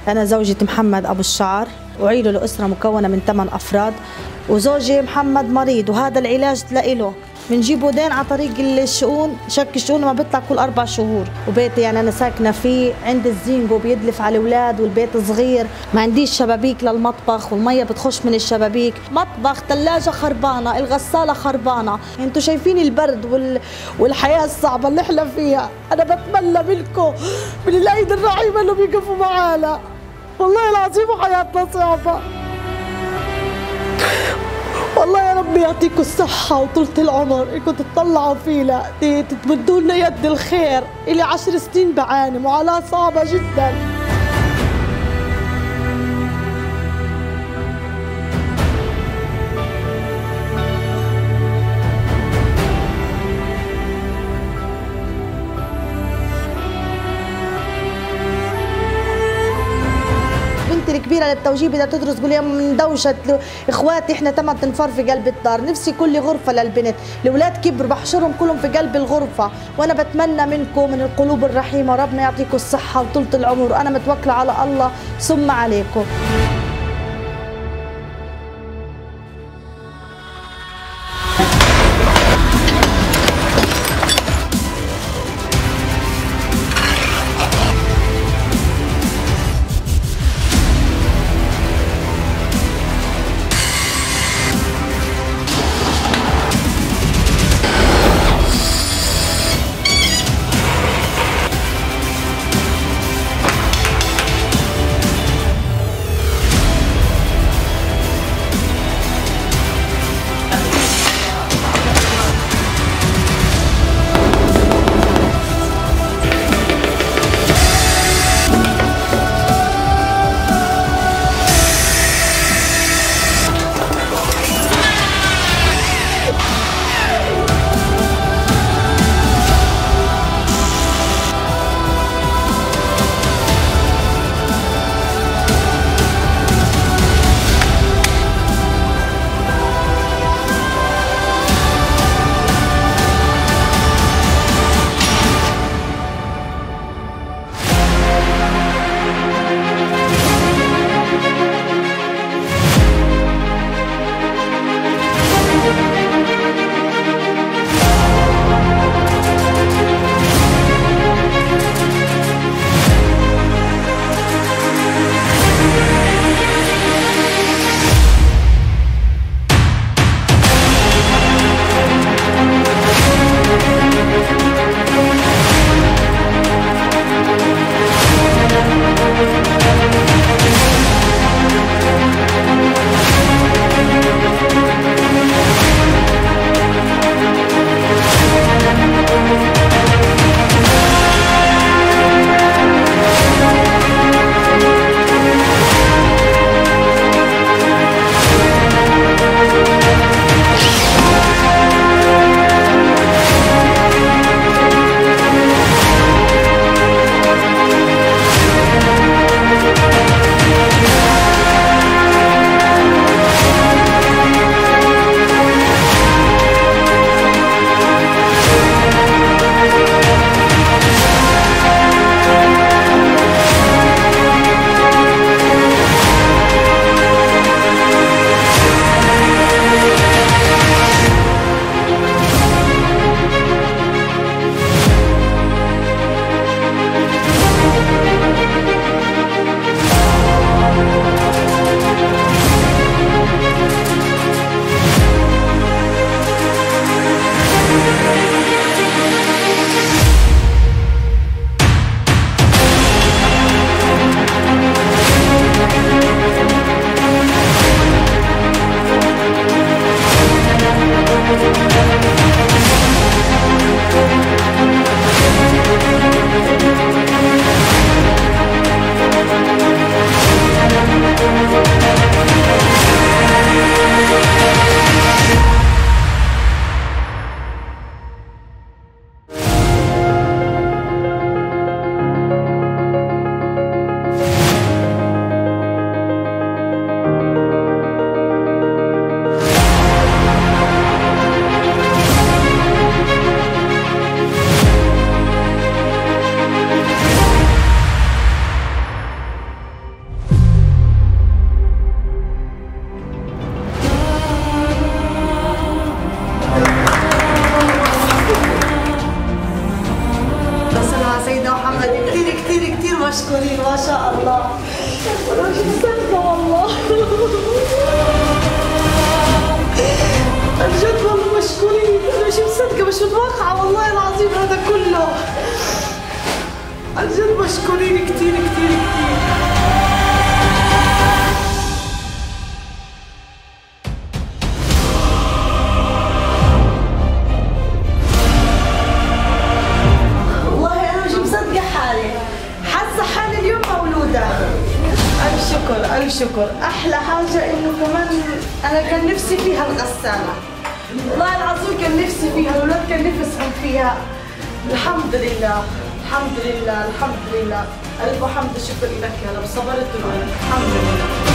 أنا زوجة محمد أبو الشعر، وعيله لأسرة مكونة من 8 أفراد، وزوجي محمد مريض وهذا العلاج لإله. بنجيبه دين على طريق الشؤون، شك الشؤون ما بيطلع كل 4 شهور. وبيتي يعني أنا ساكنة فيه عند الزينجو بيدلف على الأولاد، والبيت صغير، ما عنديش شبابيك للمطبخ والمية بتخش من الشبابيك، مطبخ، ثلاجة خربانة، الغسالة خربانة. انتوا شايفين البرد والحياة الصعبة اللي احنا فيها. أنا بتمنى منكم من الأيدي الرحيمة اللي بيقفوا معانا، والله العظيم حياتنا صعبة. والله يا رب يعطيكم الصحة وطولة العمر، انكم تطلعوا فينا تمدوا لنا يد الخير. إلي 10 سنين بعاني معاناة صعبة جدا. الكبيره للتوجيه بدها تدرس، تقول يا من دوشه اخواتي احنا 8 انفار في قلب الدار، نفسي كل غرفه للبنت، الاولاد كبروا بحشرهم كلهم في قلب الغرفه. وانا بتمنى منكم من القلوب الرحيمه ربنا يعطيكم الصحه وطولة العمر، وانا متوكله على الله ثم عليكم. مشكورين كتير كتير كتير. والله أنا مش مصدقة حالي، حاسة حالي اليوم مولودة. ألف شكر ألف شكر. أحلى حاجة إنه كمان أنا كان نفسي فيها الغسالة، والله العظيم كان نفسي فيها، الولاد كان نفسهم فيها. الحمد لله الحمد لله الحمد لله، ألف حمد شكر لك يا رب، صبرت الولد الحمد لله.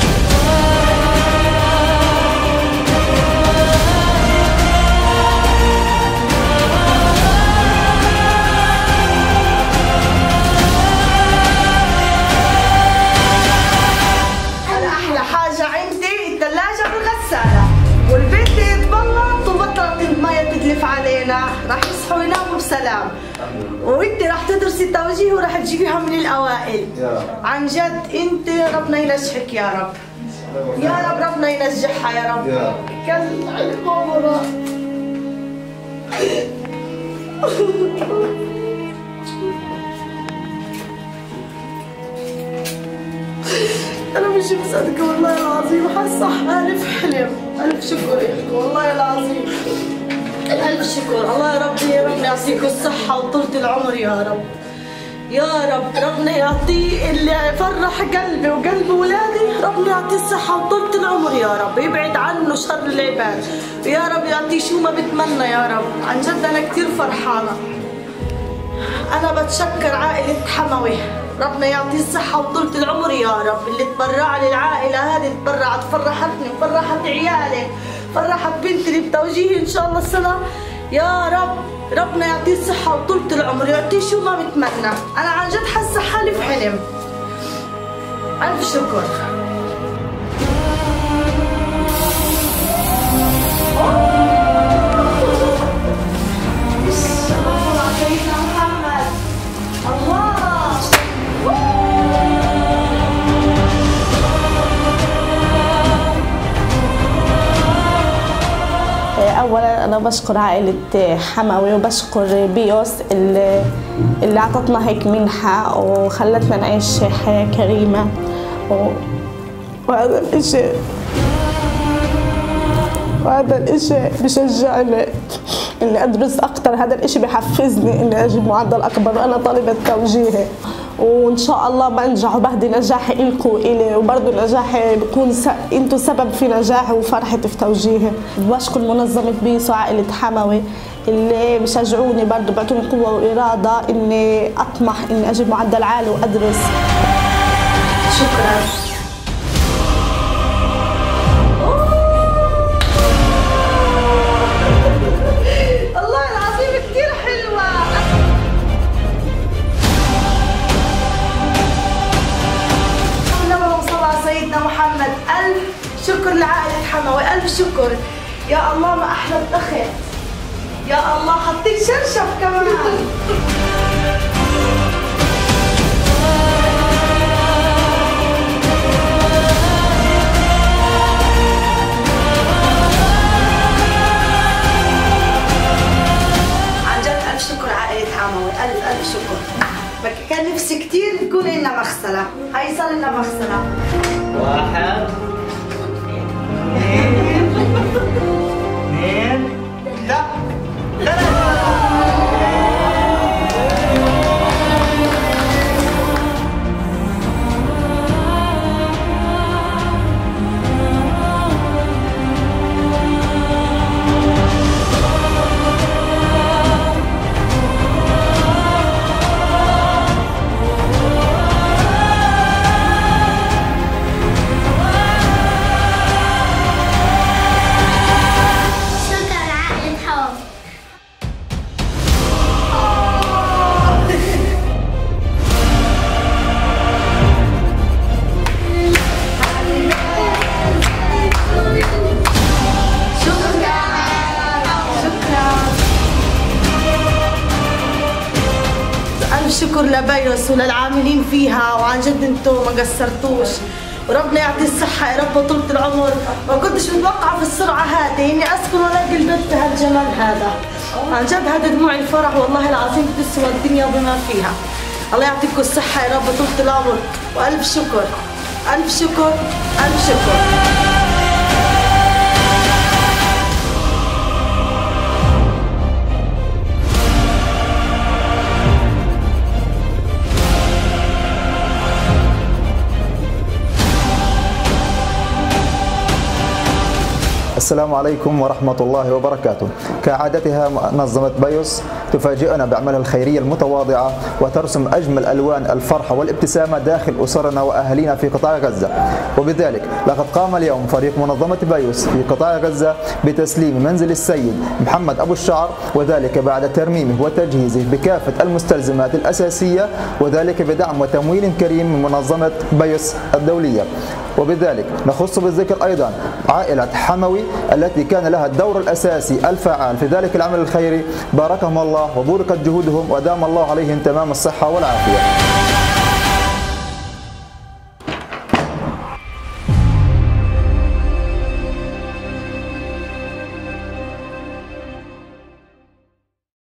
أنا أحلى حاجة عندي الثلاجة والغسالة، والبيت يتبلط وبطلت المية تدلف علينا، راح يصحوا يناموا بسلام. وانت راح تدرسي التوجيه وراح تجيبيها من الاوائل. عن جد انت ربنا ينجحك يا رب. يا رب ربنا ينجحها يا رب. كان عمرها. انا مش مصدقه والله العظيم، حاسه حالي في حلم. الف شكر لك والله العظيم، ألف شكر. الله يا ربي يا رب يعطيكم الصحة وطولة العمر يا رب. يا رب ربنا يعطيه اللي يفرح قلبي وقلب ولادي، ربنا يعطيه الصحة وطولة العمر يا رب، يبعد عنه شر العباد، يا رب يعطيه شو ما بتمنى يا رب. عن جد أنا كثير فرحانة. أنا بتشكر عائلة حموي، ربنا يعطيه الصحة وطولة العمر يا رب. اللي تبرع للعائلة هذه تبرعت، فرحتني وفرحت عيالي، فرحت بنتي اللي بتوجيهي إن شاء الله السنة. يا رب ربنا يعطيه الصحة وطولة العمر، يعطيه شو ما بتمنى. أنا عن جد حاسة حالي في حلم. ألف شكر. سيدنا محمد الله. اولا انا بشكر عائله حموي وبشكر بيوس اللي اعطتنا هيك منحه وخلتنا نعيش حياه كريمه وهذا الاشي بشجعني اني ادرس اكثر. هذا الاشي بحفزني اني اجيب معدل اكبر، وانا طالبه توجيهي وان شاء الله بنجح وبهدي نجاحي إلكم وإلي، وبرضه نجاحي بكون انتم سبب في نجاحي وفرحتي في توجيهي. بشكر منظمه بيوس وعائله حموي اللي بشجعوني، برضه بيعطوني قوه واراده اني اطمح اني اجيب معدل عالي وادرس. شكرا. محمد ألف شكر لعائلة حموي، ألف شكر. يا الله ما أحلى الدخل، يا الله حطيت شرشف كمان. عن جد ألف شكر عائلة حموي، ألف شكر. كان نفسي كثير تكون لنا مغسلة، هاي صار لنا مغسلة. واحد اثنين ثلاثة. شكر لبيوس وللعاملين فيها، وعن جد انتم ما قصرتوش، وربنا يعطي الصحة يا رب وطولة العمر. ما كنتش متوقعة في السرعة هذه اني اسكن والاقي البيت بهالجمال هذا. عن جد هذا دموع الفرح والله العظيم تسوى الدنيا وبما فيها. الله يعطيكم الصحة يا رب طولة العمر، وألف شكر ألف شكر ألف شكر. السلام عليكم ورحمة الله وبركاته. كعادتها منظمة بايوس تفاجئنا بأعمالها الخيرية المتواضعة وترسم أجمل ألوان الفرحة والابتسامة داخل أسرنا وأهالينا في قطاع غزة، وبذلك لقد قام اليوم فريق منظمة بايوس في قطاع غزة بتسليم منزل السيد محمد أبو الشعر، وذلك بعد ترميمه وتجهيزه بكافة المستلزمات الأساسية، وذلك بدعم وتمويل كريم من منظمة بايوس الدولية. وبذلك نخص بالذكر أيضا عائلة حموي التي كان لها الدور الأساسي الفعال في ذلك العمل الخيري، باركهم الله وبوركت جهودهم ودام الله عليهم تمام الصحة والعافية.